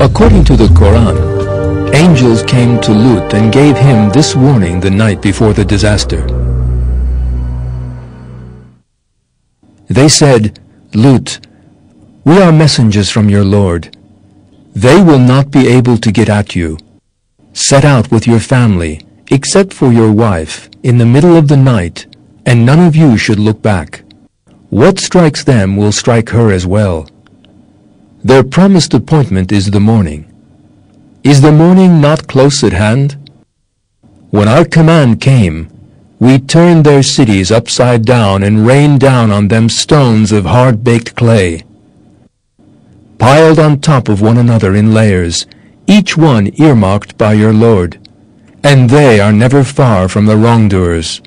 According to the Quran, angels came to Lut and gave him this warning the night before the disaster. They said, "Lut, we are messengers from your Lord. They will not be able to get at you. Set out with your family, except for your wife, in the middle of the night, and none of you should look back. What strikes them will strike her as well. Their promised appointment is the morning. Is the morning not close at hand? When our command came, we turned their cities upside down and rained down on them stones of hard-baked clay, piled on top of one another in layers, each one earmarked by your Lord, and they are never far from the wrongdoers."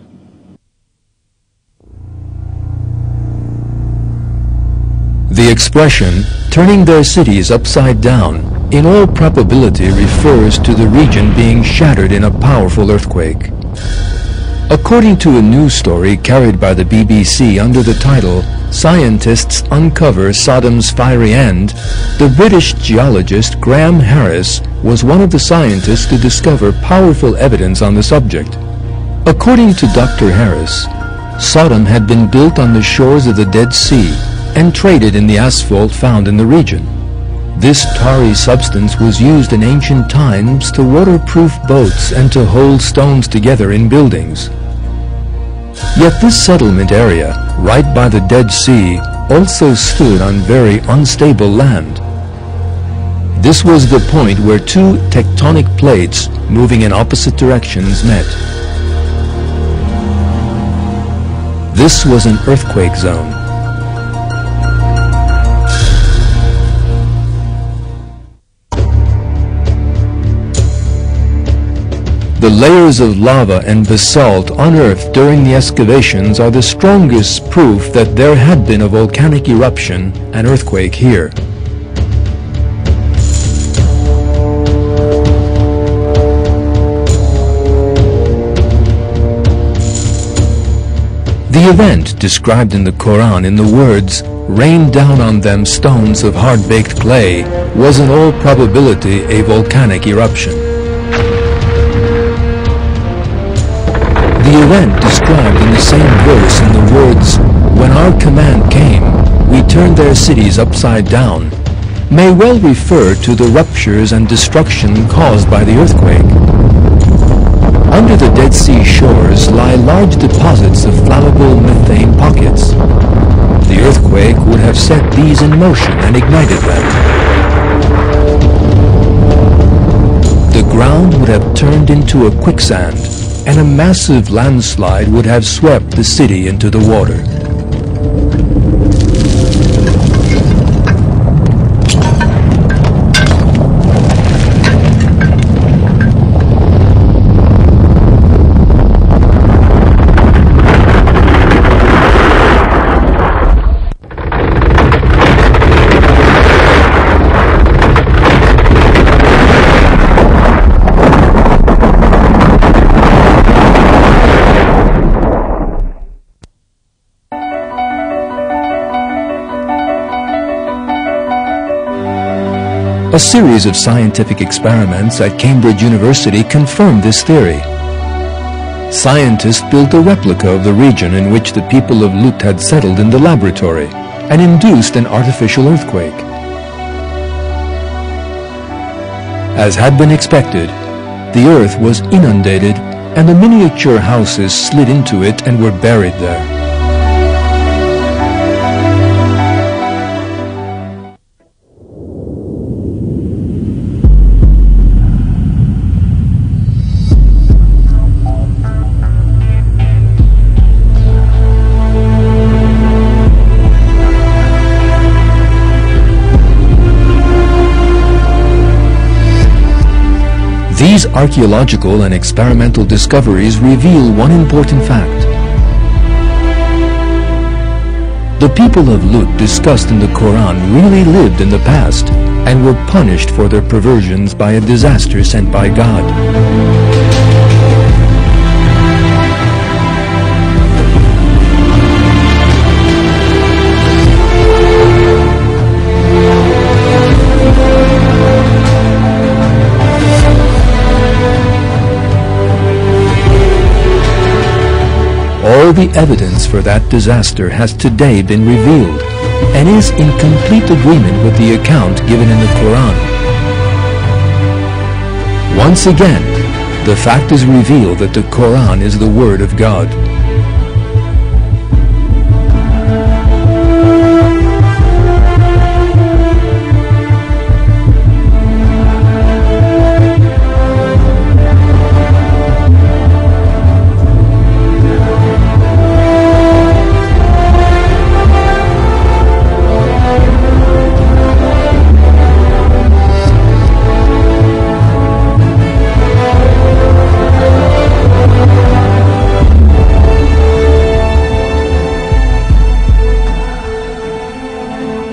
The expression, turning their cities upside down, in all probability refers to the region being shattered in a powerful earthquake. According to a news story carried by the BBC under the title, "Scientists Uncover Sodom's Fiery End," the British geologist Graham Harris was one of the scientists to discover powerful evidence on the subject. According to Dr. Harris, Sodom had been built on the shores of the Dead Sea and traded in the asphalt found in the region. This tarry substance was used in ancient times to waterproof boats and to hold stones together in buildings. Yet this settlement area, right by the Dead Sea, also stood on very unstable land. This was the point where two tectonic plates moving in opposite directions met. This was an earthquake zone. The layers of lava and basalt unearthed during the excavations are the strongest proof that there had been a volcanic eruption, an earthquake here. The event described in the Quran in the words, "Rain down on them stones of hard-baked clay," was in all probability a volcanic eruption. The event described in the same verse in the words, "When our command came, we turned their cities upside down," may well refer to the ruptures and destruction caused by the earthquake. Under the Dead Sea shores lie large deposits of flammable methane pockets. The earthquake would have set these in motion and ignited them. The ground would have turned into a quicksand, and a massive landslide would have swept the city into the water. A series of scientific experiments at Cambridge University confirmed this theory. Scientists built a replica of the region in which the people of Lut had settled in the laboratory and induced an artificial earthquake. As had been expected, the earth was inundated and the miniature houses slid into it and were buried there. These archaeological and experimental discoveries reveal one important fact. The people of Lut discussed in the Quran really lived in the past and were punished for their perversions by a disaster sent by God. All the evidence for that disaster has today been revealed and is in complete agreement with the account given in the Quran. Once again, the fact is revealed that the Quran is the Word of God.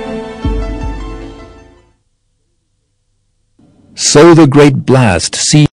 So the great blast ceased.